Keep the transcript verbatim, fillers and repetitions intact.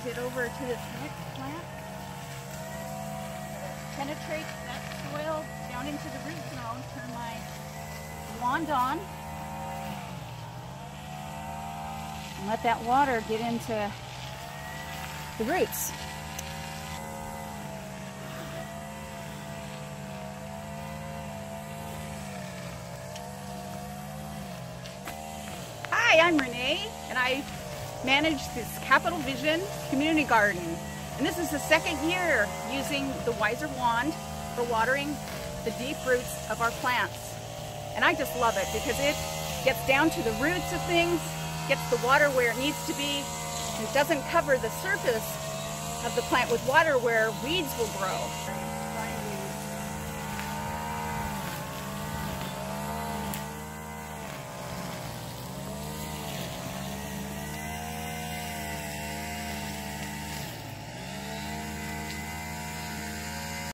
it over to the plant. Penetrate that soil down into the root zone. Turn my wand on. And let that water get into the roots. Hi, I'm Rene, and I manage this Capital Vision community garden. And this is the second year using the WiserWand for watering the deep roots of our plants. And I just love it because it gets down to the roots of things, gets the water where it needs to be, and doesn't cover the surface of the plant with water where weeds will grow.